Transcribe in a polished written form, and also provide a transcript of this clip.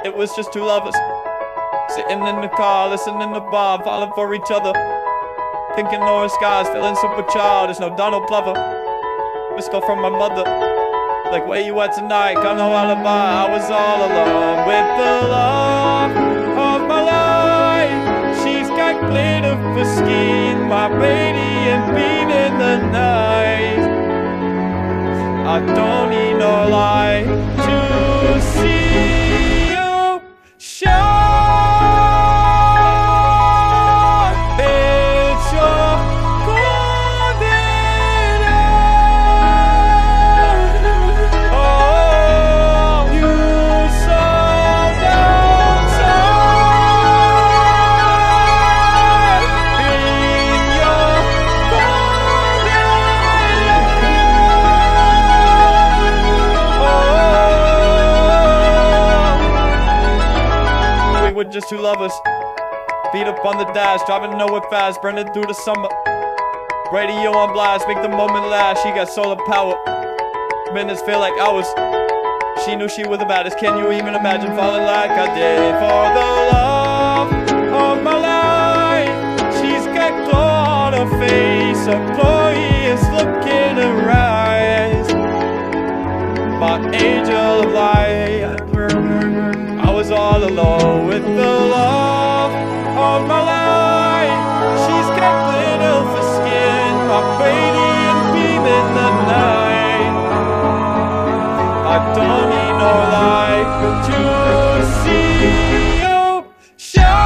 It was just two lovers sitting in the car, listening to Bob, falling for each other, thinking Nora skies, feeling super child. There's no Donald Glover. Missed call from my mother, like, where you at tonight? Got no alibi. I was all alone with the love of my life. She's got glitter for skin, my radiant beam in the night. I don't need no light to see you shine. It's your golden hour. Oh, you sold outside in your golden hour. We were just two lovers, beat up on the dash, driving nowhere fast, burning through the summer. Radio on blast, make the moment last. She got solar power, minutes feel like hours. She knew she was the baddest. Can you even imagine falling like I did for the love of my life? She's got glow on her face, a glorious look in her eyes. My angel of light. I was all alone with the love of my life. She's got glitter for skin, my radiant beam in the night. I don't need no light to see you shine.